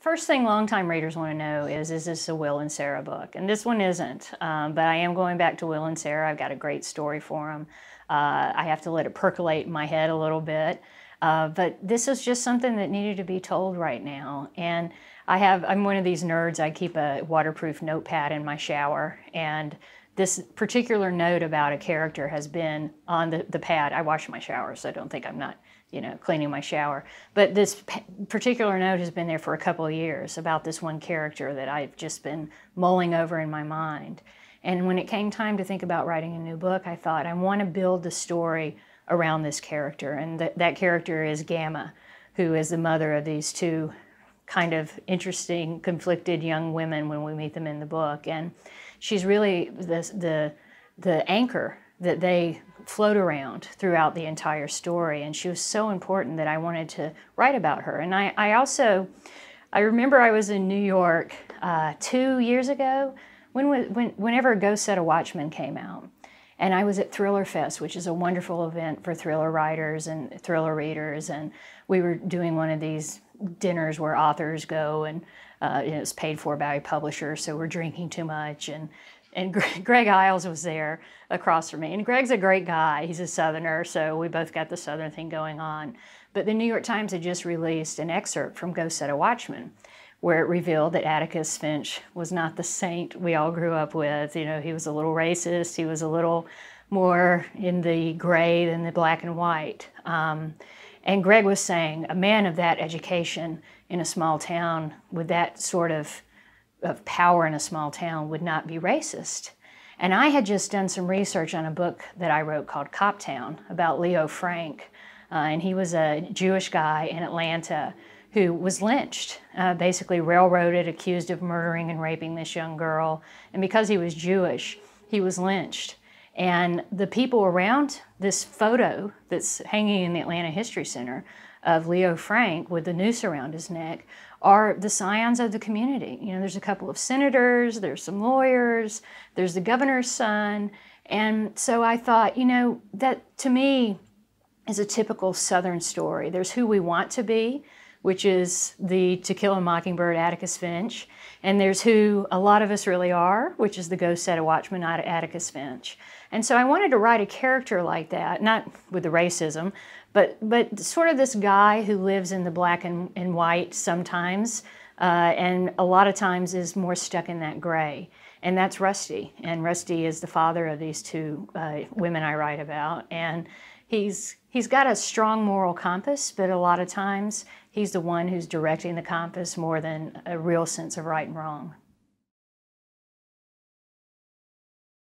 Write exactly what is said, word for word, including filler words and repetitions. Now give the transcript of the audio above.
First thing longtime readers want to know is, is this a Will and Sarah book? And this one isn't, um, but I am going back to Will and Sarah. I've got a great story for them. Uh, I have to let it percolate in my head a little bit. Uh, but this is just something that needed to be told right now. And I have, I'm one of these nerds. I keep a waterproof notepad in my shower. And this particular note about a character has been on the, the pad. I wash my shower, so don't think I'm not, you know, cleaning my shower. But this particular note has been there for a couple of years about this one character that I've just been mulling over in my mind. And when it came time to think about writing a new book, I thought, I want to build the story around this character. And th that character is Gamma, who is the mother of these two kind of interesting, conflicted young women when we meet them in the book. And she's really the, the, the anchor that they float around throughout the entire story. And she was so important that I wanted to write about her. And I, I also, I remember I was in New York uh, two years ago when, when, whenever Go Set a Watchman came out. And I was at Thriller Fest, which is a wonderful event for thriller writers and thriller readers. And we were doing one of these dinners where authors go, and uh, you know, it's paid for by a publisher, so we're drinking too much. And, and Greg Iles was there across from me. And Greg's a great guy. He's a Southerner, so we both got the Southern thing going on. But the New York Times had just released an excerpt from Go Set a Watchman, where it revealed that Atticus Finch was not the saint we all grew up with. You know, he was a little racist. He was a little more in the gray than the black and white. Um, and Greg was saying, a man of that education in a small town with that sort of, of power in a small town would not be racist. And I had just done some research on a book that I wrote called Coptown about Leo Frank. Uh, and he was a Jewish guy in Atlanta who was lynched, uh, basically railroaded, accused of murdering and raping this young girl. And because he was Jewish, he was lynched. And the people around this photo that's hanging in the Atlanta History Center of Leo Frank with the noose around his neck are the scions of the community. You know, there's a couple of senators, there's some lawyers, there's the governor's son. And so I thought, you know, that to me is a typical Southern story. There's who we want to be, which is the To Kill a Mockingbird Atticus Finch. And there's who a lot of us really are, which is the Go Set a Watchman Atticus Finch. And so I wanted to write a character like that, not with the racism, but, but sort of this guy who lives in the black and, and white sometimes, uh, and a lot of times is more stuck in that gray. And that's Rusty. And Rusty is the father of these two uh, women I write about. And he's, he's got a strong moral compass, but a lot of times he's the one who's directing the compass more than a real sense of right and wrong.